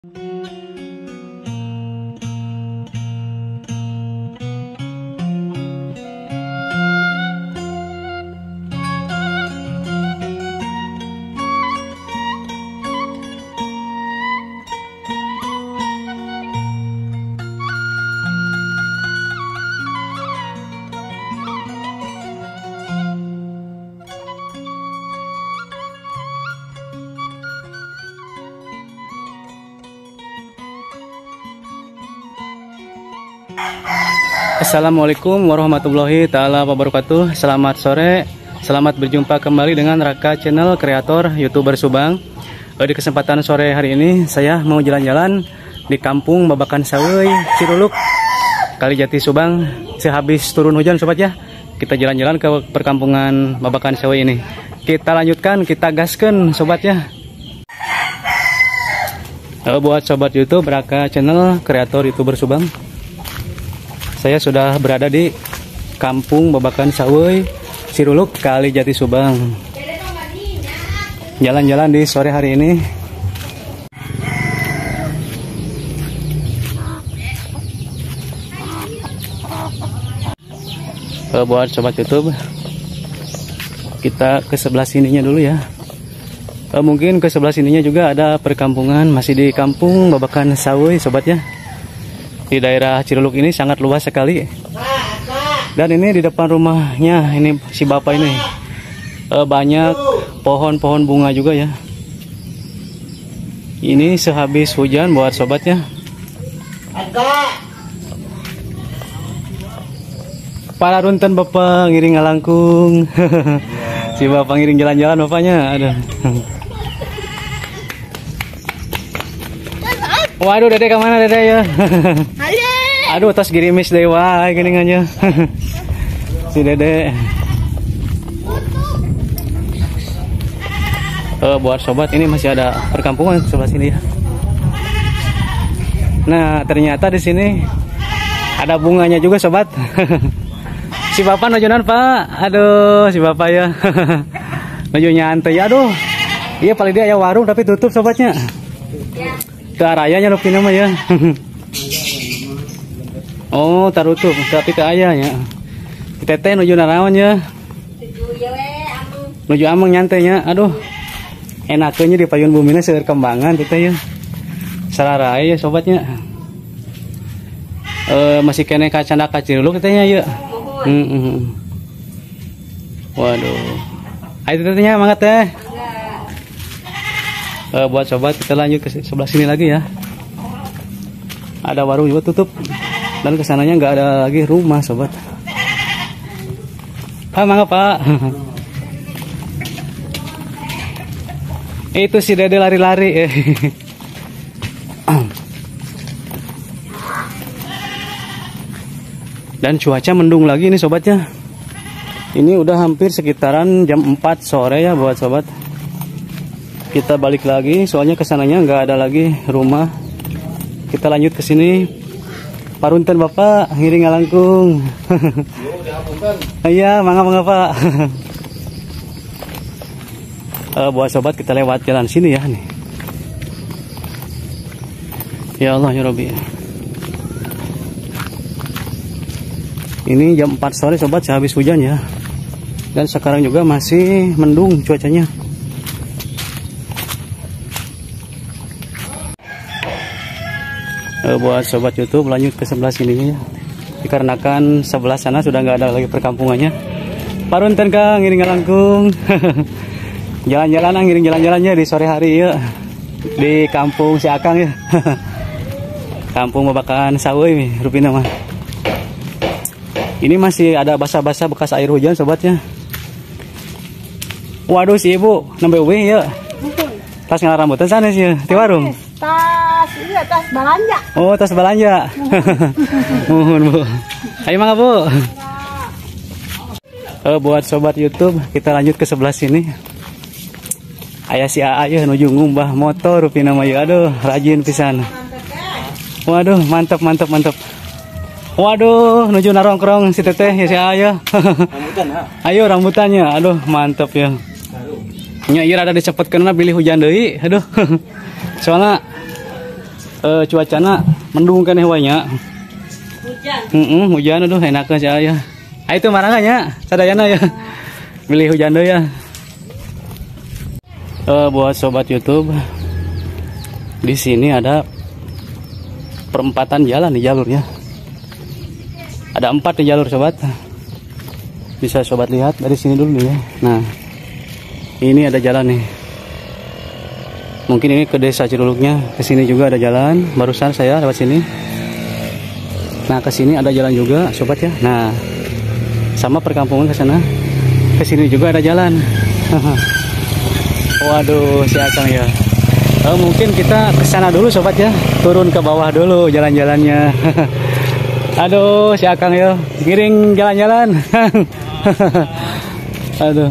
Assalamualaikum warahmatullahi taala wabarakatuh. Selamat sore, selamat berjumpa kembali dengan Raka Channel, kreator YouTuber Subang. Di kesempatan sore hari ini saya mau jalan-jalan di kampung Babakan Saweuy, Ciruluk, Kalijati, Subang. Sehabis turun hujan sobat ya, kita jalan-jalan ke perkampungan Babakan Saweuy ini. Kita lanjutkan, kita gaskan sobat ya. Buat sobat YouTube Raka Channel, kreator YouTuber Subang, saya sudah berada di kampung Babakan Saweuy, Ciruluk, Kalijati, Subang. Jalan-jalan di sore hari ini. Buat sobat YouTube, kita ke sebelah sininya dulu ya. Mungkin ke sebelah sininya juga ada perkampungan, masih di kampung Babakan Saweuy sobat ya. Di daerah Ciruluk ini sangat luas sekali. Dan ini di depan rumahnya ini si bapak ini banyak pohon-pohon bunga juga ya. Ini sehabis hujan buat sobatnya. Para runten bapak ngiring ngalangkung. Si bapak ngiring jalan-jalan bapaknya. Aduh. Waduh, dede kemana dede ya? Aduh, tas gerimis dewa geningannya. Si dede. Buat sobat, ini masih ada perkampungan sebelah sini ya. Nah, ternyata di sini ada bunganya juga sobat. Si bapak nojonan pak. Aduh, si bapak ya. Nojo nyantai. Aduh. Iya paling dia ya warung tapi tutup sobatnya. Ke arayanya lupi nama ya. Oh tarutup tapi ke ayahnya. Kita teh nuju narawan ya. Nuju ameng nyantainya. Aduh enaknya di payun bumina seueur kembangan kita ya. Sararaya ya sobatnya. Masih kene kacanda kaciruluk katanya ya. Waduh. Ayo tetenya mangga teh. Buat sobat kita lanjut ke sebelah sini lagi ya. Ada warung juga tutup dan kesananya nggak ada lagi rumah sobat. Mangga pak. Itu si dede lari-lari. Dan cuaca mendung lagi ini sobatnya. Ini udah hampir sekitaran jam 4 sore ya buat sobat. Kita balik lagi, soalnya kesananya nggak ada lagi rumah. Kita lanjut ke sini. Parunten bapak, ngiring ngalangkung. Iya, mangga pak. Buat sobat kita lewat jalan sini ya nih. Ya Allah ya Rabbi. Ini jam 4 sore sobat, sehabis hujan ya. Dan sekarang juga masih mendung cuacanya. Buat sobat YouTube lanjut ke sebelah sini ya. Dikarenakan sebelah sana sudah nggak ada lagi perkampungannya. Parunten kang ngiring ngalangkung. Jalan-jalan ngiring jalan-jalannya di sore hari ya. Di kampung si Akang ya. Kampung Babakan Saweuy rupina mah. Ini masih ada basah-basah bekas air hujan sobatnya. Waduh si ibu nembe uwi ya. Tas ngalah rambutan sana sih di warung. Iya, tas belanja. Oh, tas belanja. Mohon Bu. Ayo mangga Bu. Buat sobat YouTube, kita lanjut ke sebelah sini. Ayah si AA ya nuju ngumbah motor rupi nama ya. Aduh, rajin pisan. Waduh, mantap. Waduh, nuju narongkrong si teteh ya si AA ya. Rambutan ha. Ayo rambutannya. Aduh, mantap ya. Nya ieu rada dicepetkeunna pilih hujan deui. Aduh. Soalnya Cuacana mendung kan hewanya. Hujan. Hujan aduh enak sih ya. Ah itu marangnya sadayana ya. Pilih hujan deh ya. Buat sobat YouTube, di sini ada perempatan jalan di jalurnya. Ada 4 di jalur sobat. Bisa sobat lihat dari sini dulu ya. Nah, ini ada jalan nih. Mungkin ini ke desa Ciruluknya. Ke sini juga ada jalan. Barusan saya lewat sini. Nah, ke sini ada jalan juga, sobat ya. Nah, sama perkampungan ke sana. Ke sini juga ada jalan. Waduh, si Akang ya. Mungkin kita ke sana dulu, sobat ya. Turun ke bawah dulu jalan-jalannya. Aduh, si Akang ya. Giring jalan-jalan. Aduh.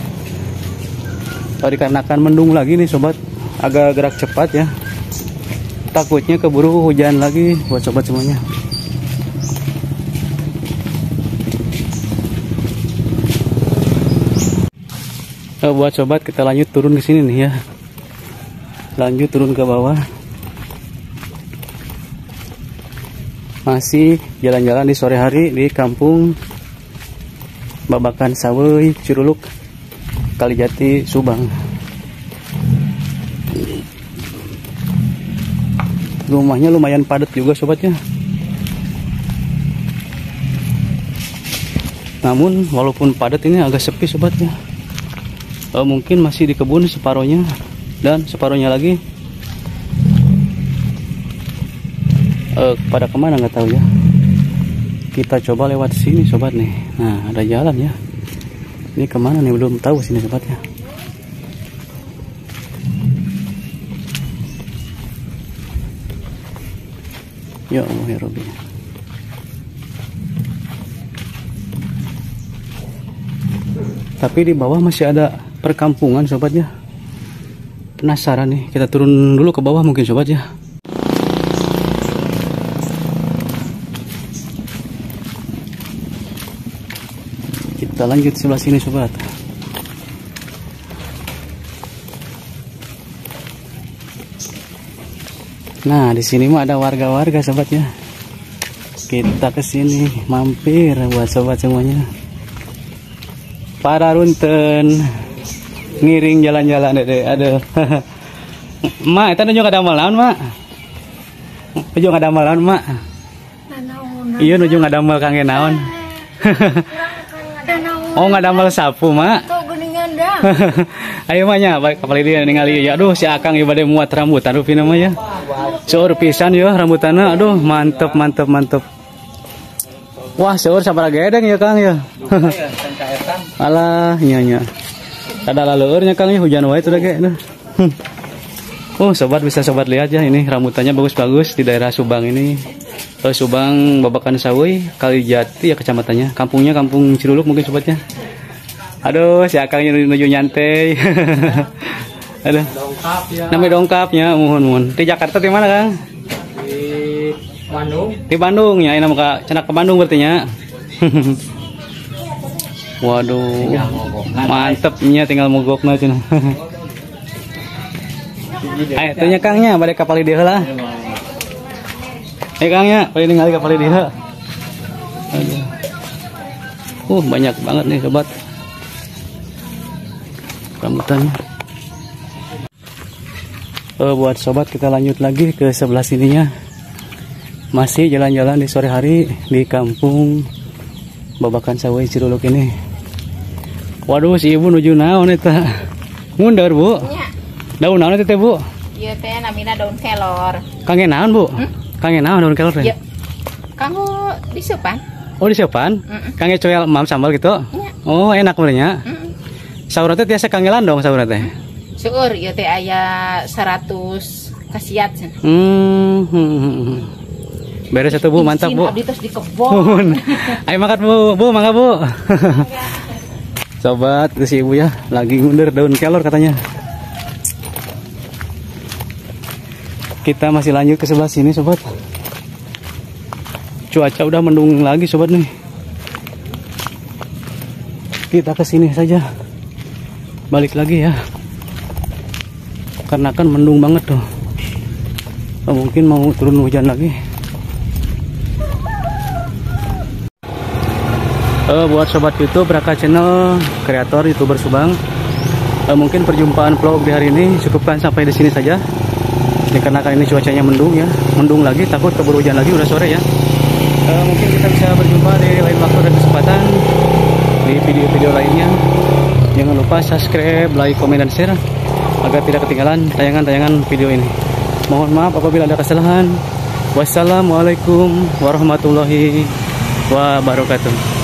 Dikarenakan mendung lagi nih, sobat. Agak gerak cepat ya, takutnya keburu hujan lagi buat sobat semuanya. Buat sobat, kita lanjut turun ke sini nih ya, lanjut turun ke bawah. Masih jalan-jalan di sore hari di kampung Babakan Sawei, Ciruluk, Kalijati, Subang. Rumahnya lumayan padat juga sobatnya. Namun walaupun padat ini agak sepi sobatnya. Mungkin masih di kebun separohnya, dan separohnya lagi pada kemana nggak tahu ya. Kita coba lewat sini sobat nih. Nah, ada jalan ya. Ini kemana nih belum tahu sini sobatnya. Ya Allah ya Rabbi. Tapi di bawah masih ada perkampungan sobatnya. Penasaran nih, kita turun dulu ke bawah mungkin sobat ya. Kita lanjut sebelah sini sobat. Nah, di sini mah ada warga-warga sobatnya. Kita ke sini mampir buat sobat semuanya. Para runten ngiring jalan-jalan deh. Aduh. Mak, itu nuju ada malan, Mak. Nuju ada malan, Mak. Iya, nuju ada mal kangge naon. Oh, ada mal sapu, Mak. Ayo mahnya balik kapal dia ningali ya. Aduh, si Akang ieu bade muat rambutan rupi namanya. Seur pisan ya rambutanna. Aduh, mantep. Wah, seur sabaraha gedeng ya Kang ya. Alah, nya. Kada laleur nya Kang ya, hujan wae teh ge. Oh, sobat bisa sobat lihat ya, ini rambutannya bagus-bagus di daerah Subang ini. Subang Babakan Sawei, Kalijati ya kecamatannya. Kampungnya Kampung Ciruluk mungkin sobatnya. Aduh, si Akang nuju nyantai. Aduh. Dongkap ya. Namanya dongkapnya, mohon. Di Jakarta di mana, Kang? Di Bandung. Di Bandung ya, ini muka cenak ke Bandung berarti nya. Waduh. Mantepnya tinggal mogokna cenah. Ayo tanya Kangnya balik kapal dia lah. Kangnya balik ningali kapal dia. Aduh. Banyak banget nih sobat. Rambutannya. Buat sobat kita lanjut lagi ke sebelah sininya. Masih jalan-jalan di sore hari di kampung Babakan Sawei Ciruluk ini. Waduh, si ibu nuju naon eta? Mundur, Bu. Nya. Daun naon eta, Bu? Ieu teh namina daun kelor. Kangge naon, Bu? Kangge naon daun kelor teh? Ieu. Kanggo disupan. Oh, disiapan? Kangge coel mam sambal gitu? Nya. Oh, enak benernya. Saur teh tiasa kangge landong saur teh. Seueur ieu teh aya 100 kasiat cenah. Beres satu Bu, mantap Bu. Abdi tos di kebon. Ayo makan Bu, Bu mangga Bu. Sobat, si ibu ya lagi ngundur daun kelor katanya. Kita masih lanjut ke sebelah sini sobat. Cuaca udah mendung lagi sobat nih. Kita ke sini saja. Balik lagi ya. Karena kan mendung banget tuh. Mungkin mau turun hujan lagi. Buat sobat YouTube Raka Channel, kreator YouTuber Subang, mungkin perjumpaan vlog di hari ini cukupkan sampai di sini saja. Dikarenakan ini cuacanya mendung ya, mendung lagi, takut keburu hujan lagi, udah sore ya. Mungkin kita bisa berjumpa di lain waktu dan kesempatan di video-video lainnya. Jangan lupa subscribe, like, komen, dan share agar tidak ketinggalan tayangan-tayangan video ini. Mohon maaf apabila ada kesalahan. Wassalamualaikum warahmatullahi wabarakatuh.